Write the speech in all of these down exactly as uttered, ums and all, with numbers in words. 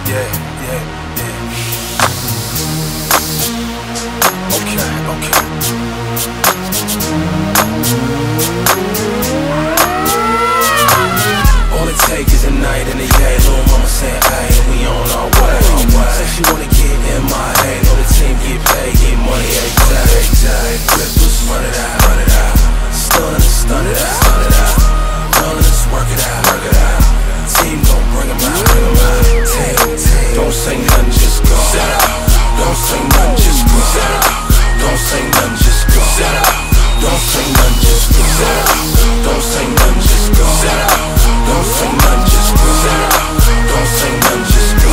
yeah, yeah, yeah. Okay, okay. All it take is a night in the yay. Little mama saying, hey, we on our way. Say she wanna get in my head. Know the team get paid, get money every day. Flippers, run it out, run it out. Stun it, stun it out, stun it out. Run, let's work it out, work it out. Team gon' bring 'em out, bring 'em out. Team, team. Don't say nothing, just go. Don't say nothing, just go. Don't say nothing, just go. Don't say nothing, just go. Don't say nothing, just go. Don't say nothing, just go. Don't say nothing, just go.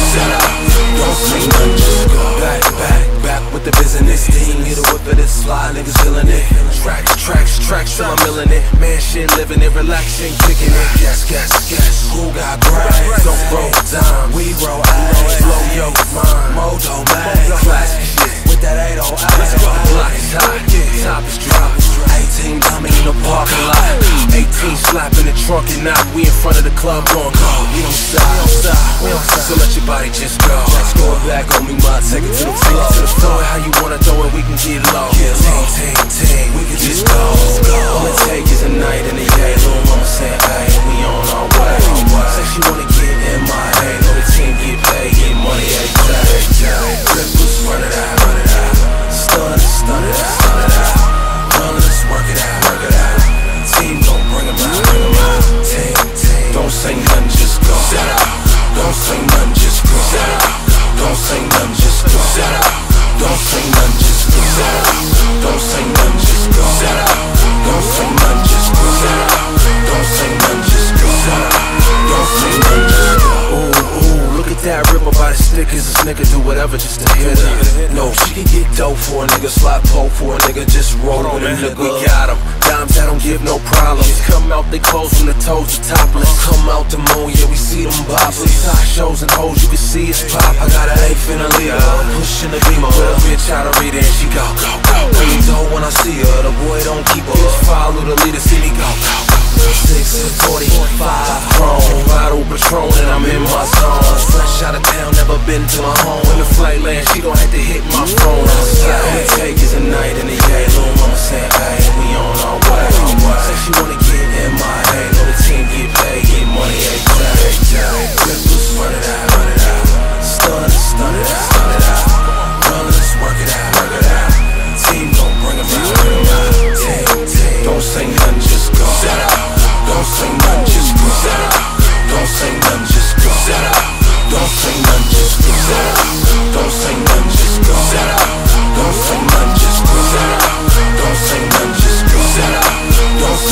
Don't say nothing, just go. Back, back, back with the business. Team hit it with it, it's fly, niggas feeling it. Tracks, tracks, tracks, till I'm milling it. Man, shit, living it, relaxing, kicking it. Gas, gas, gas. Who got grind? Don't roll dime, we roll eyes. Blow your mind, Mojo man. Classic shit with that eight oh eight. Let's go. Block is hot, top is drop. eighteen dummy in the parking lot. eighteen slap in the trunk and knock. We in front of the club going go. We don't stop, we don't stop, we don't stop. So let your body just go. Just go back on me, ma. Take it to the floor. To the floor. How you wanna throw it? We can get low. Get low. Team, team, team. We can just go. All it take is a night in the yay. Little mama saying, hey, we on our way. Say she wanna get in my head. Know the team get paid, get money every day. Flippers, run it out, run it out. Stun it, stun it out, stun it out. Run, let's work it out, work it out. Team gon' bring 'em out, bring 'em out. Team, team. Don't say nothing, just go. Don't say nothing, just go. Don't say nothing, just go. Don't say nothing, just go. Don't say nothing, just go. Don't say nothing, just go. Don't say nothing, just go. Don't say nothing, just go. Ooh, ooh, look at that ripper by the stickers. This nigga do whatever just to hit her. No, she can get dope for a nigga, slap pole for a nigga, just roll with a nigga. We got him. Dimes that don't give no problems. Come out they clothes from the toes to topless. Come out the moon, yeah, we see them boppers. Side shows and hoes, you can see it's pop. I got an eighth in a leader, pushing the beamer. With a bitch out of read and she go, go, go. Really dope when I see her, the boy don't keep her. Just follow the leader, see me go, go, go. Six and forty-five, chrome, bottle Patron, and I'm in my zone. Fresh out of town, never been to my home. When the flight lands, she gon' have to hit my phone. All it take is a night in the yay. Little mama saying, hey, we on our way. Say she wanna get in my head. Know the team get paid, get money every day. Flippers, run it out, run it out. Stun it, stun it out, stun it out. Run, let's work it out, work it out. Team gon' bring 'em out, bring 'em out. Team, team. Don't say nothing, just go. Don't say nothing, just go. Don't say nothing, just go. Don't say nothing, just go. Don't say nothing, just go. Don't say nothing, just go. Don't say nothing, just go. Don't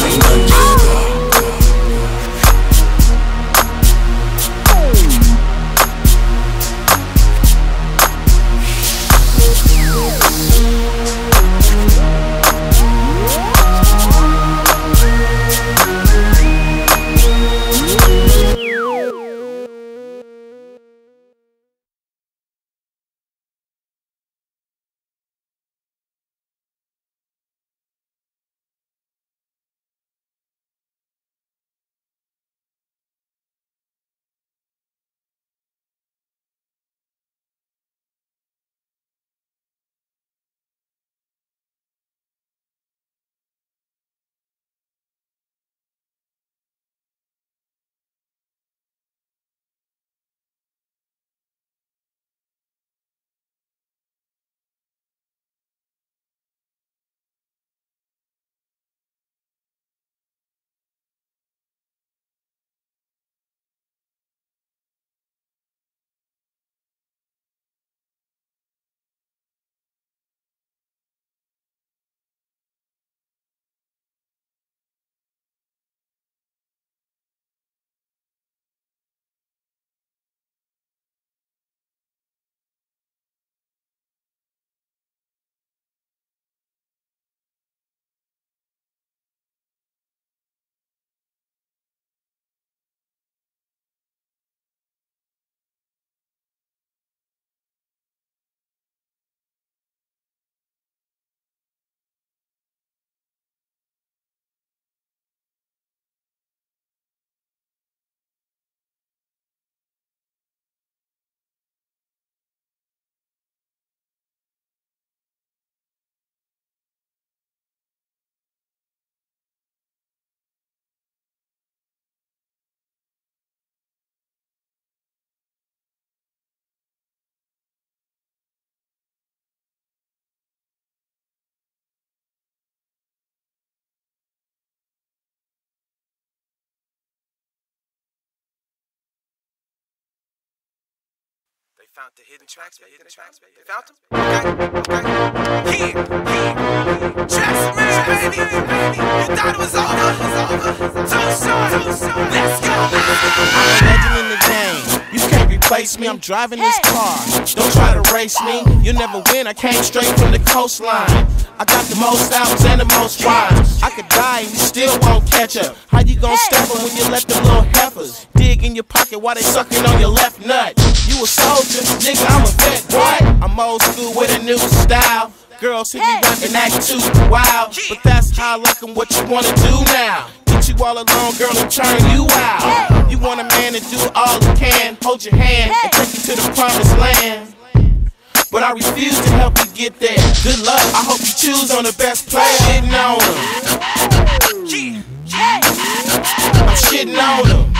found the hidden tracks, baby. Hidden tracks, baby. They found them? Okay, okay. Here, here. Tracks, man, baby. You thought it was over? Too short, too short. Let's go. I'm a legend in the game. You can't replace me. I'm driving this car. Don't try to race me. You'll never win. I came straight from the coastline. I got the most albums and the most rhymes. I could die and you still won't catch up. How you gon' step up when you let them little heifers dig in your pocket while they sucking on your left nut? You a soldier, nigga, I'm a vet, boy. I'm old school with a new style. Girls hit me right and act too wild, but that's how I like 'em. What you wanna do now? Get you all alone, girl, and turn you out. You want a man to do all he can, hold your hand and take you to the promised land. But I refuse to help you get there. Good luck, I hope you choose on the best player. Shitting on him. I'm shitting on him.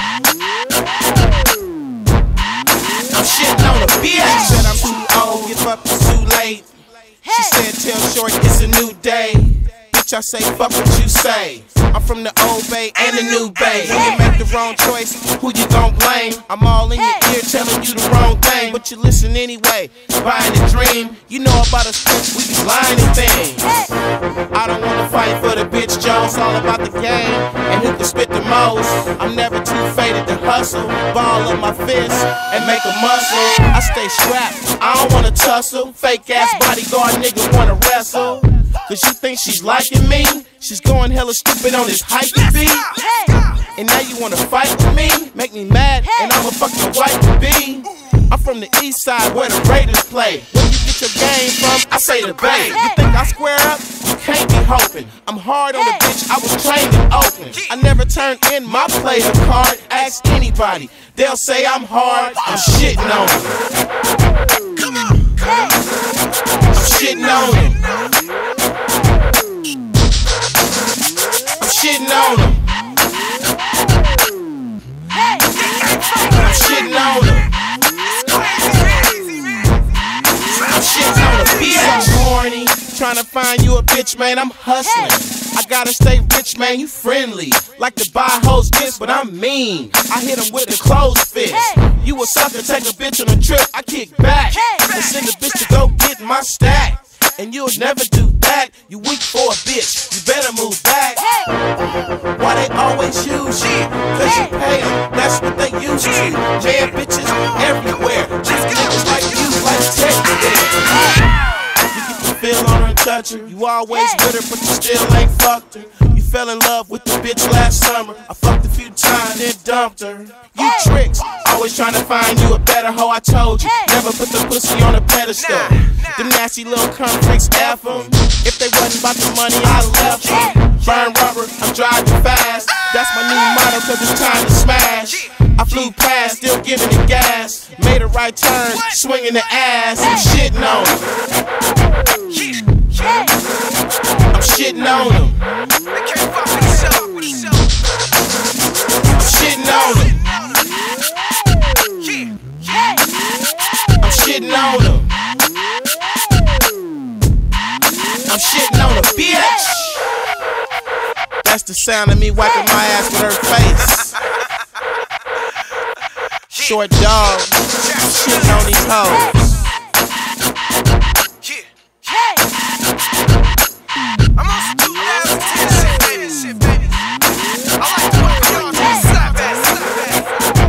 I'm shitting on a bitch. She said I'm too old, give up, it's too late. She said tell short it's a new day. Bitch, I say fuck what you say. I'm from the old bay and the new bay. When you make the wrong choice, who you gon' blame? I'm all in your ear telling you the wrong thing, but you listen anyway, buying a dream. You know about us bitch, we be lying and things. I don't wanna fight for the bitch, Joe. It's all about the game and who can spit the most. I'm never too faded to hustle, ball up my fist and make a muscle. I stay strapped, I don't wanna tussle. Fake ass bodyguard nigga wanna wrestle. Cause you think she's liking me? She's going hella stupid on this hiking beat. And now you wanna fight with me? Make me mad and I'ma fuck your wife to be. I'm from the east side where the Raiders play. Where you get your game from? I say the Bay. You think I square up? You can't be hoping. I'm hard on the bitch, I was trained in Oakland. I never turned in my player card. Ask anybody, they'll say I'm hard. I'm shitting on them. Come on, come on. I'm shitting on them. I'm shitting on them. I'm shitting on them. I'm shitting on a bitch. I'm horny, trying to find you a bitch, man. I'm hustling. I gotta stay rich, man. You friendly, like to buy hoes gifts, but I'm mean. I hit them with a closed fist. You a sucker, take a bitch on a trip. I kick back and send a bitch to go get my stack. And you'll never do that. You weak for a bitch, you better move back. Why they always use you? Cause you pay them, that's what they used to. Bad bitches everywhere, just niggas like you, like Teddy there. You get the feel on her and touch her. You always with her, but you still ain't fucked her. You fell in love with the bitch last summer. I fucked a few times, then dumped her. You tricks, always trying to find you a better hoe. I told you, never put the pussy on a pedestal. Them nasty little cunt freaks, F them. If they wasn't about the money, I left them. Burn rubber, I'm driving fast. That's my new motto, cause it's time to smash. I flew past, still giving it gas. Made a right turn, swinging the ass. I'm shitting on them. I'm shitting on them. I'm shitting on them. I'm shitting on them. I'm shitting on a bitch. That's the sound of me wiping my ass with her face. Short dog, shitting on these hoes. I'm on some two thousand ten shit, baby, shit, baby. I like the way y'all do slap that, slap that.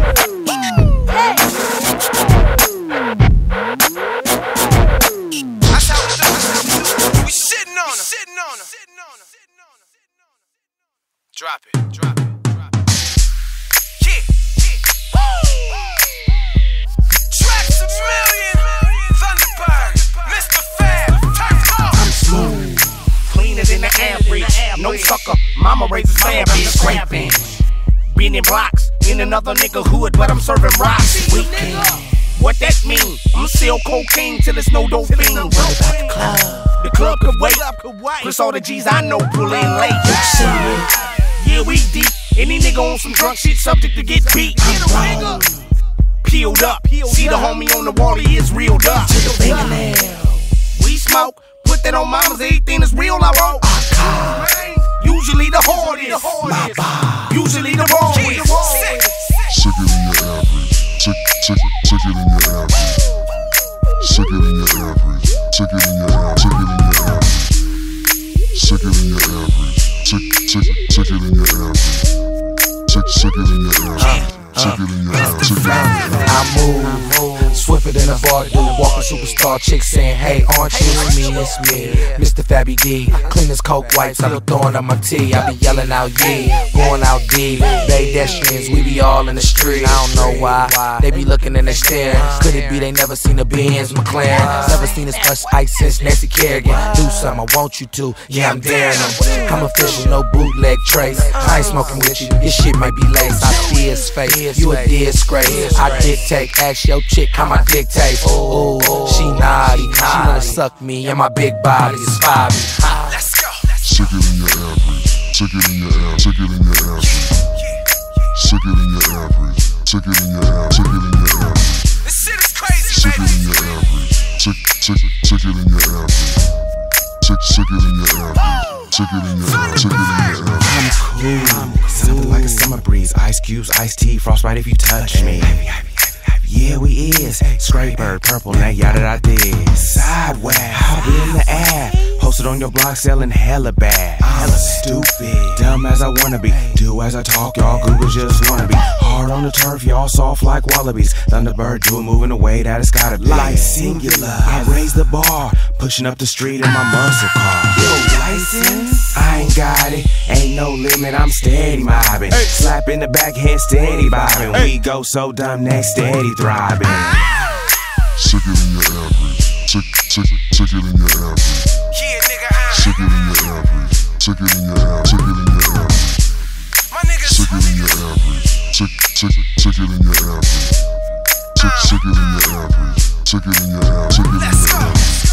That's how we do, that's how we do. We shitting on them, shitting on them, shitting on them, shitting on them. Drop it, drop it, drop it. Yeah, yeah. Woo! Tracks a million, Thunderbird, Mister Fab, Turf. I'm smooth, cleaner than the average. No sucker, mama raises bad bitch scraping. Been in blocks, in another nigga hood, but I'm serving rocks. Weekend. What that mean? I'm sell cocaine till it's no dope fiend. What about the club? The club could wait. Plus all the G's I know pull in late. You see it? Yeah, we deep. Any nigga on some drunk shit subject to get beat. I'm peeled up. See the homie on the wall, he is reeled up. We smoke, put that on mama's, everything is real, I roll. Usually the hardest, usually the rawest. Sicker than your average, sick, sick, sicker than your average. Sick it in your average. Sick it in your average. Sick it in your average. Sick, sick, sick it in your average. Sick, sick it in your average. Sick it in your average. Sick it in your average. I move, swifter than a bar do. Walking superstar chick saying, hey, aren't you? It's me, it's me, Mister Fabby D. Clean as coke wipes, I'm throwing up my tea. I be yelling out, yeah, going out deep. Pedestrians, we be all in the street. I don't know why, they be looking and they stare. Could it be they never seen a Benz McLaren? Never seen as much ice since Nancy Kerrigan. Do something, I want you to, yeah, I'm daring them. I'm official, no bootleg trace. I ain't smoking with you, your shit might be lace. I see his face, you a disgrace. I dictate, ask your chick how my dictate. Ooh, she naughty, she wanna suck me and my big body is Bobby. Let's go. Sick it in your average. Sick it in your average. Sick it in your average. Sick it in your average. Sick it in your average. Sick it in your average. This shit is crazy, Sick it baby. in your average. Sick, sick, sick it in your average. Sick, sick it in your average. Sick it in your average. Sick it in your average. I'm cool, something like a summer breeze. Ice cubes, iced tea, frostbite if you touch me. Yeah, we is Scraper, purple, now y'all that I did. Sideways, out in the air. Posted on your block selling hella bad. Hella stupid, dumb as I wanna be. Do as I talk, y'all goobers just wanna be. Hard on the turf, y'all soft like wallabies. Thunderbird do it moving the way that it's gotta be. Like singular, I raise the bar, pushing up the street in my muscle car. Yo, license? I ain't got it, ain't no limit, I'm steady mobbing. Slap in the backhand, steady bobbing. We go so dumb, next steady thriving. Sick it in your average. Sick, sick, sick it in your average. Yeah, nigga, I Sick it in your average. Sick it in your average. Sick it in your average. my niggas. Sick it in your average. Sick, sick, sick it in your average. Sick, sick it in your average. Sick it in your average. Sick it in Let's your go. average.